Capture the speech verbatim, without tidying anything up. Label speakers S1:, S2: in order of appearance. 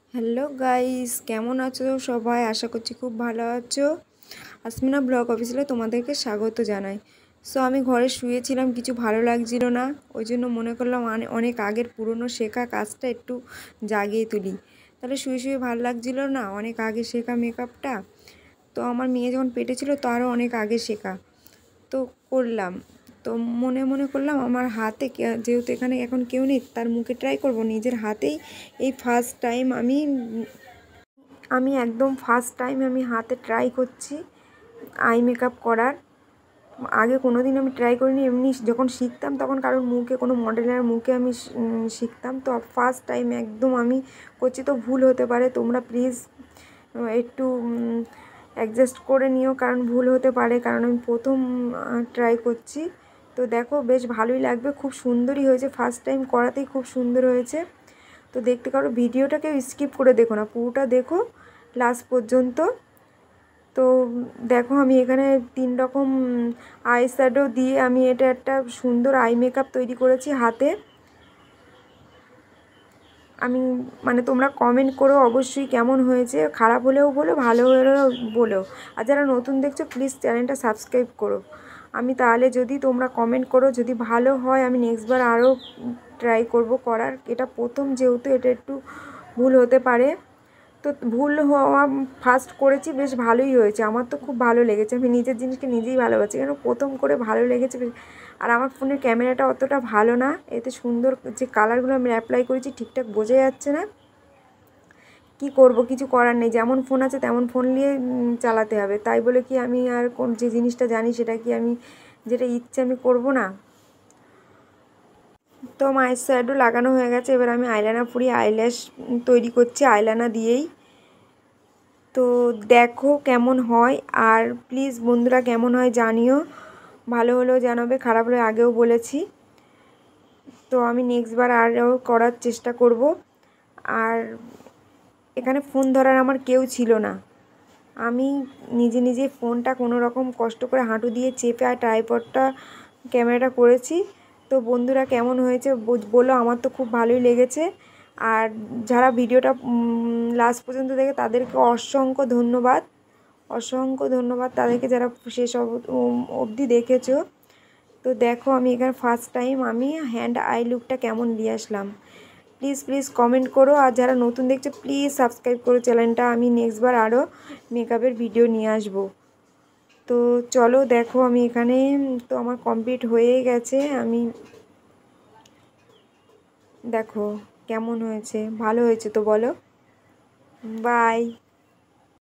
S1: Hello guys, কেমন আছো সবাই? আশা করছি খুব ভালো আছো। আসমিনা ব্লগ অফিসে তোমাদেরকে স্বাগত জানাই। সো আমি ঘরে শুয়েছিলাম, কিছু ভালো লাগছিল না, ওই জন্য মনে করলাম অনেক আগের পুরনো শেখা কাজটা একটু জাগিয়ে তুলি। তাহলে শুয়ে শুয়ে ভালো লাগছিল না, অনেক আগে শেখা মেকআপটা। তো আমার মেয়ে যখন পেটে ছিল তারও অনেক আগে শেখা, তো করলাম। তো মনে মনে করলাম আমার হাতে, যেহেতু এখানে এখন কেউ নেই, তার মুখে ট্রাই করব নিজের হাতেই। এই ফার্স্ট টাইম আমি আমি একদম ফার্স্ট টাইম আমি হাতে ট্রাই করছি আই মেকআপ করার। আগে কোনো দিন আমি ট্রাই করিনি, এমনি যখন শিখতাম তখন কারোর মুখে, কোনো মডেলের মুখে আমি শিখতাম। তো ফার্স্ট টাইম একদম আমি করছি, তো ভুল হতে পারে, তোমরা প্লিজ একটু অ্যাডজাস্ট করে নিও, কারণ ভুল হতে পারে, কারণ আমি প্রথম ট্রাই করছি। তো দেখো, বেশ ভালোই লাগবে, খুব সুন্দরই হয়েছে, ফার্স্ট টাইম করাতেই খুব সুন্দর হয়েছে। তো দেখতে পারো, ভিডিওটাকে স্কিপ করে দেখো না, পুরোটা দেখো লাস্ট পর্যন্ত। তো দেখো, আমি এখানে তিন রকম আই শ্যাডো দিয়ে আমি এটা একটা সুন্দর আই মেকআপ তৈরি করেছি হাতে। আমি মানে তোমরা কমেন্ট করো অবশ্যই কেমন হয়েছে, খারাপ হলেও বলো, ভালো হলেও বলো। আর যারা নতুন দেখছো প্লিজ চ্যানেলটা সাবস্ক্রাইব করো। আমি তাহলে, যদি তোমরা কমেন্ট করো, যদি ভালো হয় আমি নেক্সটবার আরও ট্রাই করব করার। এটা প্রথম যেহেতু, এটা একটু ভুল হতে পারে। তো ভুল হওয়া, ফার্স্ট করেছি, বেশ ভালোই হয়েছে, আমার তো খুব ভালো লেগেছে। আমি নিজের জিনিসকে নিজেই ভালোবাসি, কেন প্রথম করে ভালো লেগেছে। আর আমার ফোনের ক্যামেরাটা অতটা ভালো না, এতে সুন্দর যে কালারগুলো আমি অ্যাপ্লাই করেছি ঠিকঠাক বোঝা যাচ্ছে না। কি করব, কিছু করার নেই, যেমন ফোন আছে তেমন ফোন নিয়ে চালাতে হবে। তাই বলে কি আমি আর কোন যে জিনিসটা জানি সেটা কি আমি, যেটা ইচ্ছে আমি করব না? তো আমার আই শ্যাডো লাগানো হয়ে গেছে, এবার আমি আইলাইনার পরিয়ে আইল্যাশ তৈরি করছি আইলাইনার দিয়েই। তো দেখো কেমন হয়, আর প্লিজ বন্ধুরা কেমন হয় জানিও, ভালো হলেও জানাবে, খারাপ হলে আগেও বলেছি। তো আমি নেক্সটবার আরও করার চেষ্টা করব। আর এখানে ফোন ধরার আমার কেউ ছিল না, আমি নিজে নিজে ফোনটা কোনো রকম কষ্ট করে হাঁটু দিয়ে চেপে আর ট্রাইপডটা ক্যামেরাটা করেছি। তো বন্ধুরা কেমন হয়েছে বলো, আমার তো খুব ভালোই লেগেছে। আর যারা ভিডিওটা লাস্ট পর্যন্ত দেখে তাদেরকে অসংখ্য ধন্যবাদ, অসংখ্য ধন্যবাদ তাদেরকে যারা শেষ অবধি দেখেছো। তো দেখো, আমি এখানে ফার্স্ট টাইম আমি হ্যান্ড আই লুকটা কেমন দিয়ে আসলাম। প্লিজ প্লিজ কমেন্ট করো, আর যারা নতুন দেখছো প্লিজ সাবস্ক্রাইব করো চ্যানেলটা। আমি নেক্সটবার আরও মেকআপের ভিডিও নিয়ে আসব। তো চলো দেখো, আমি এখানে তো আমার কমপ্লিট হয়ে গেছে। আমি দেখো কেমন হয়েছে, ভালো হয়েছে তো বলো। বাই।